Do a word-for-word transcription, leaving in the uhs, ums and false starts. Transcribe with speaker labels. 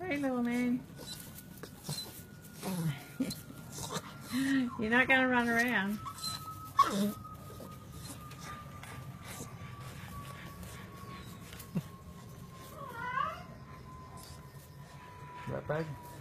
Speaker 1: Hey, little man. You're not going to run around.
Speaker 2: That bag?